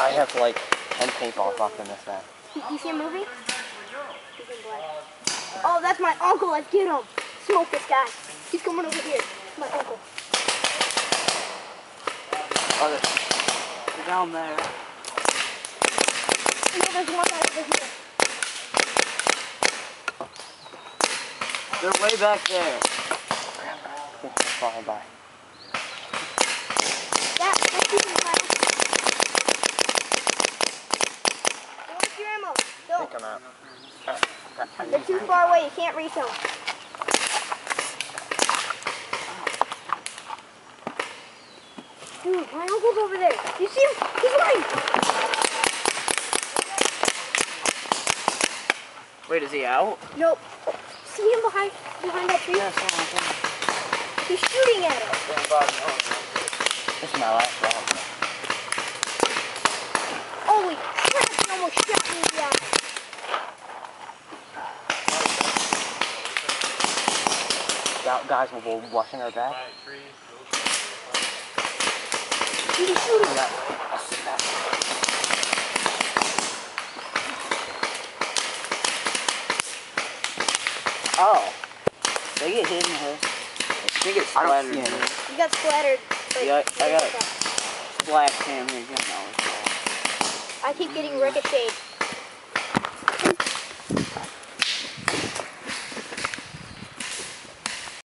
I have like 10 paintballs left in this bag. You see a movie? He's in black. Oh, that's my uncle. Let's get him. Smoke this guy. He's coming over here. My uncle. Oh, they're down there. No, there's one guy over here. They're way back there. Flying by. Let's keep him quiet. Don't waste your ammo. I Don't. think I'm out. They're too far away. You can't reach them. Dude, my uncle's over there. You see him? He's running. Wait, is he out? Nope. See him behind that tree? Yeah, I saw him. He's shooting at him. This is my last round. Holy crap, he almost shot me in the eye. Guys will be watching our back. He's shooting. Oh. They get hit in the head. They get I don't splattered. see any. You got splattered. But Yeah, I got splash cam here. I keep getting ricocheted.